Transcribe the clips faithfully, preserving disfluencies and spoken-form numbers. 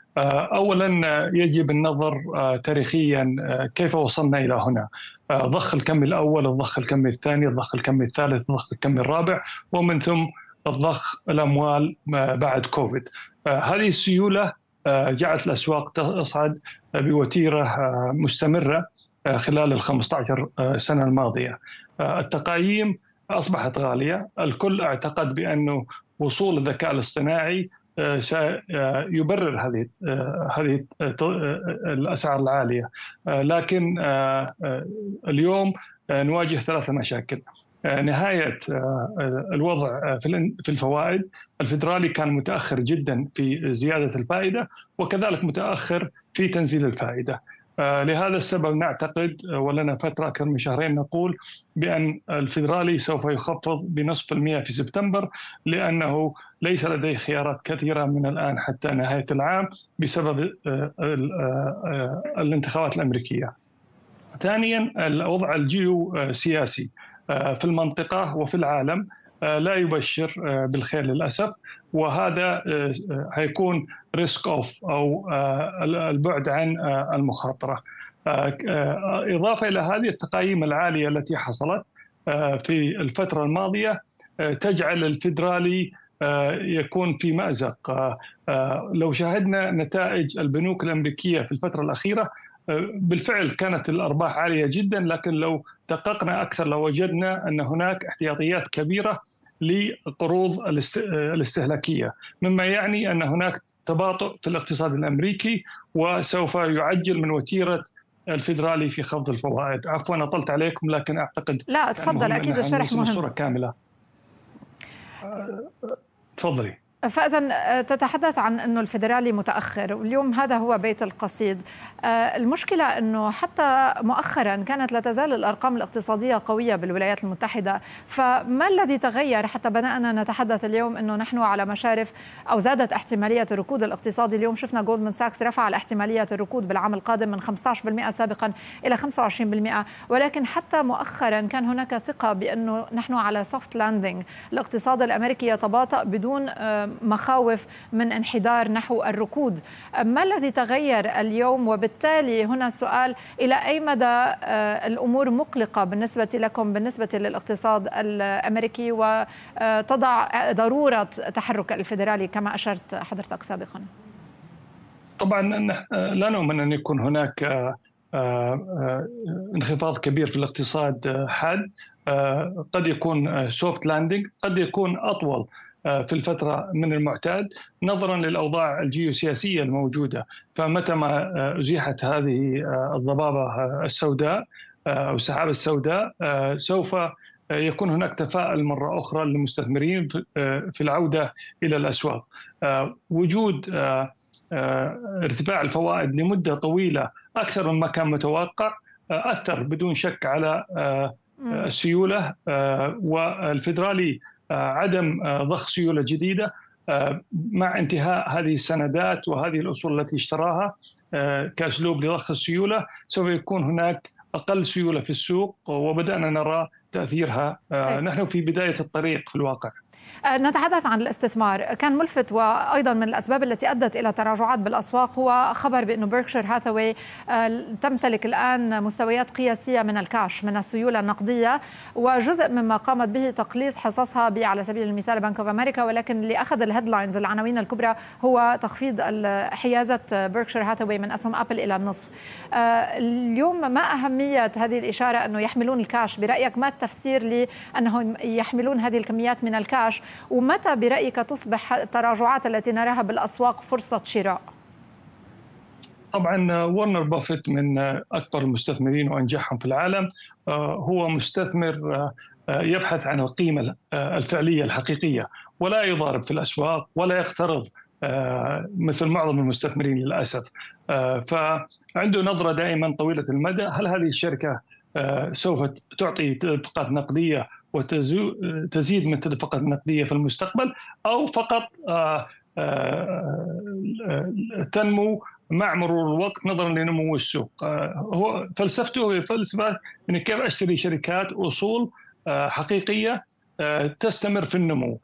أولا يجب النظر تاريخيا كيف وصلنا إلى هنا. ضخ الكم الأول، الضخ الكم الثاني، الضخ الكم الثالث، الضخ الكم الرابع، ومن ثم الضخ الأموال بعد كوفيد. هذه السيولة جعلت الأسواق تصعد بوتيرة مستمرة خلال الخمسة عشر سنة الماضية. التقايم أصبحت غالية. الكل اعتقد بأنه وصول الذكاء الاصطناعي سيبرر هذه هذه الأسعار العالية، لكن اليوم نواجه ثلاث مشاكل. نهاية الوضع في الفوائد، الفيدرالي كان متأخر جدا في زيادة الفائدة، وكذلك متأخر في تنزيل الفائدة. لهذا السبب نعتقد، ولنا فترة أكثر من شهرين نقول بأن الفيدرالي سوف يخفض بنصف المئة في سبتمبر، لأنه ليس لديه خيارات كثيرة من الآن حتى نهاية العام بسبب الانتخابات الأمريكية. ثانيا، الوضع الجيوسياسي في المنطقة وفي العالم لا يبشر بالخير للأسف، وهذا هيكون ريسك اوف أو البعد عن المخاطرة. إضافة إلى هذه التقايم العالية التي حصلت في الفترة الماضية تجعل الفيدرالي يكون في مأزق. لو شاهدنا نتائج البنوك الأمريكية في الفترة الأخيرة، بالفعل كانت الأرباح عالية جدا، لكن لو دققنا أكثر لوجدنا أن هناك احتياطيات كبيرة لقروض الاستهلاكية، مما يعني أن هناك تباطؤ في الاقتصاد الأمريكي وسوف يعجل من وتيرة الفيدرالي في خفض الفوائد. عفوا أطلت عليكم، لكن أعتقد لا تفضل، أكيد الشرح مهم. الصورة كاملة. تفضلي. فإذا تتحدث عن أنه الفيدرالي متأخر، واليوم هذا هو بيت القصيد. المشكلة أنه حتى مؤخرا كانت لا تزال الأرقام الاقتصادية قوية بالولايات المتحدة، فما الذي تغير حتى بدأنا نتحدث اليوم أنه نحن على مشارف أو زادت احتمالية الركود الاقتصادي؟ اليوم شفنا جولدمان ساكس رفع الاحتمالية الركود بالعام القادم من خمسة عشر بالمئة سابقا إلى خمسة وعشرين بالمئة، ولكن حتى مؤخرا كان هناك ثقة بأنه نحن على سوفت لاندنج، الاقتصاد الأمريكي يتباطأ بدون مخاوف من انحدار نحو الركود. ما الذي تغير اليوم؟ وبالتالي هنا السؤال، إلى أي مدى الأمور مقلقة بالنسبة لكم بالنسبة للاقتصاد الأمريكي وتضع ضرورة تحرك الفيدرالي كما أشرت حضرتك سابقا؟ طبعا لا نؤمن أن يكون هناك انخفاض كبير في الاقتصاد حاد. قد يكون سوفت لاندنج، قد يكون أطول في الفترة من المعتاد نظرا للأوضاع الجيوسياسية الموجودة. فمتى ما أزيحت هذه الضبابة السوداء أو السحابة السوداء سوف يكون هناك تفاؤل مرة أخرى للمستثمرين في العودة إلى الأسواق. وجود ارتفاع الفوائد لمدة طويلة أكثر مما كان متوقع أثر بدون شك على السيولة، والفيدرالي عدم ضخ سيولة جديدة مع انتهاء هذه السندات وهذه الأصول التي اشتراها كأسلوب لضخ السيولة سوف يكون هناك أقل سيولة في السوق، وبدأنا نرى تأثيرها. نحن في بداية الطريق في الواقع. نتحدث عن الاستثمار. كان ملفت، وأيضا من الأسباب التي أدت إلى تراجعات بالأسواق هو خبر بأنه بيركشير هاثاواي تمتلك الآن مستويات قياسية من الكاش، من السيولة النقدية، وجزء مما قامت به تقليص حصصها على سبيل المثال بنك اوف أمريكا، ولكن اللي أخذ الهيدلاينز العناوين الكبرى هو تخفيض حيازة بيركشير هاثاواي من أسهم أبل إلى النصف. اليوم ما أهمية هذه الإشارة أنه يحملون الكاش؟ برأيك ما التفسير لأنهم يحملون هذه الكميات من الكاش؟ ومتى برأيك تصبح التراجعات التي نراها بالأسواق فرصة شراء؟ طبعا وارنر بافيت من أكبر المستثمرين وأنجحهم في العالم، هو مستثمر يبحث عن القيمة الفعلية الحقيقية، ولا يضارب في الأسواق ولا يقترض مثل معظم المستثمرين للأسف. فعنده نظرة دائما طويلة المدى. هل هذه الشركة سوف تعطي تدفقات نقدية وتزيد من التدفقات النقدية في المستقبل، أو فقط تنمو مع مرور الوقت نظرا لنمو السوق؟ هو فلسفته هي فلسفة من كيف أشتري شركات أصول حقيقية تستمر في النمو.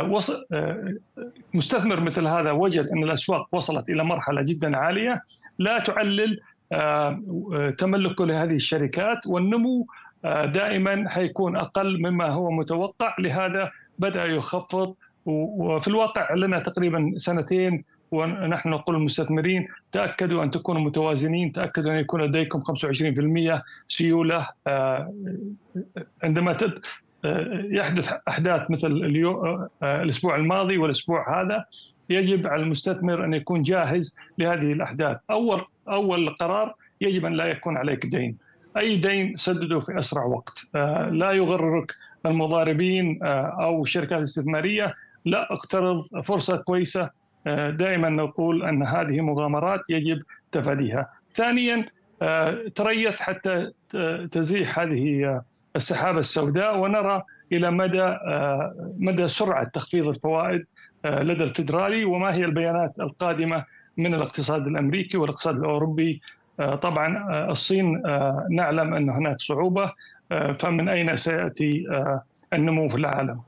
مستثمر مثل هذا وجد أن الأسواق وصلت إلى مرحلة جدا عالية لا تعلل تملكه لهذه الشركات، والنمو دائما حيكون أقل مما هو متوقع، لهذا بدأ يخفض. وفي الواقع لنا تقريبا سنتين ونحن نقول للمستثمرين تأكدوا أن تكونوا متوازنين، تأكدوا أن يكون لديكم خمسة وعشرين بالمئة سيولة. عندما يحدث أحداث مثل اليوم الأسبوع الماضي والأسبوع هذا، يجب على المستثمر أن يكون جاهز لهذه الأحداث. أول أول قرار يجب أن لا يكون عليك دين، أي دين سدده في أسرع وقت. لا يغررك المضاربين أو الشركات الاستثمارية، لا اقترض، فرصة كويسة. دائما نقول أن هذه مغامرات يجب تفاديها. ثانيا تريث حتى تزيح هذه السحابة السوداء، ونرى إلى مدى مدى سرعة تخفيض الفوائد لدى الفيدرالي، وما هي البيانات القادمة من الاقتصاد الأمريكي والاقتصاد الأوروبي. طبعا الصين نعلم أن هناك صعوبة، فمن أين سيأتي النمو في العالم؟